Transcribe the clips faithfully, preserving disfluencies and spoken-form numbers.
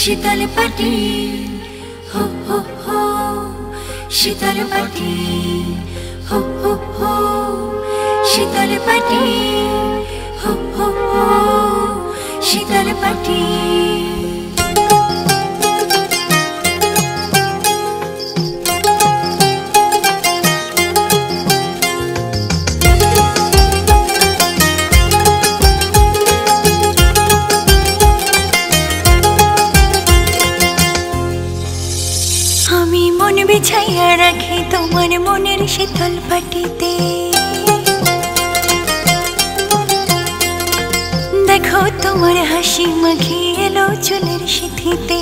शीतल पाटी हो हो हो शीतल पाटी हो हो हो शीतल पाटी हो हो हो शीतल पाटी। আমি মন বিছাইয়া রাখি তোমার মনের শীতল পাটিতে, দেখো তোমার হাসি মাখি এলো চুলের সিঁথিতে।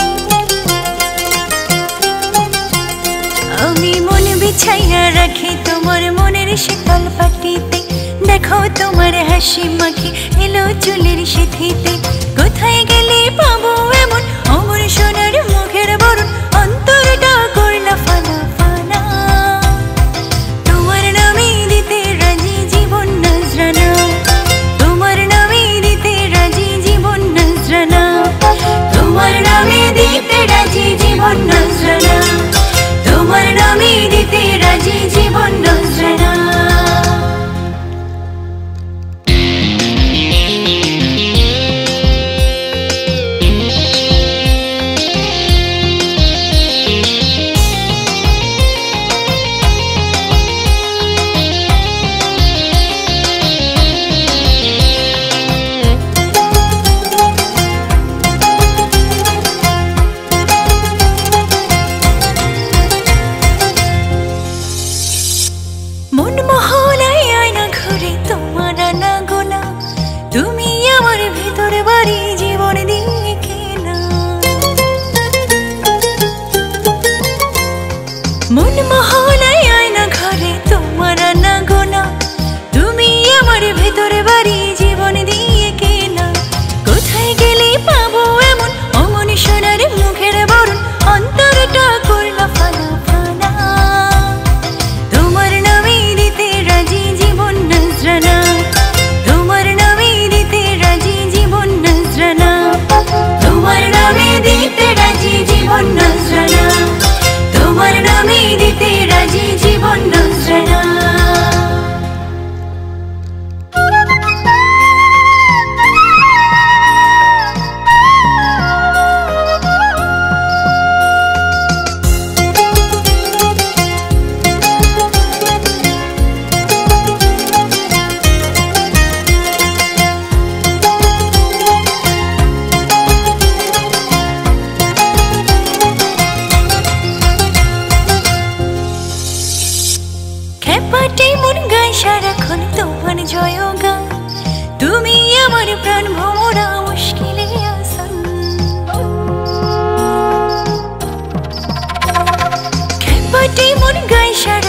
আমি মন বিছাইয়া রাখি তোমার মনের শীতল পাটিতে, দেখো তোমার হাসি মাখি এলো চুলের সিঁথিতে। কোথায় গেলে পাবো এমন অমর সোনার মুখের বরণ, অন্তরটা করলা ফানা ফানা। তোমার নামে দিতে রাজি জীবন নজরানা, তোমার নামে দিতে রাজি জীবন নজরানা, তোমার নামে দিতে রাজি জীবন নজরানা, তোমার নামে দিতে রাজি জীবন নজরানা। মন মহলাই আয়না ঘুরে তোমার আনা গোনা, তুমি আমার ভিতর বাড়ি জীবন দিয়ে কেনা। মন মহলাই আয়না ঘরে তোমার আনা গোনা, তুমি আমার ভিতর বাড়ি জীবন দিয়ে কেনা। কোথায় গেলে পাবো এমন অমন সোনার মুখের বরণ, অন্তরটা করলা ফানা ফানা। তোমার নামে দিতে রাজি জীবন নজরানা, তোমার নামে দিতে রাজি জীবন নজরানা, তোমার নামে দিতে রাজি জীবন নজরানা, তোমার নামে দিতে রাজি জীবন নজরানা। খেপাটে মন গায় সারাক্ষণ তোমার জয়গান, তুমি আমার প্রাণ ভোমরা মুশকিলে আসান। খেপাটে মন গায় সারা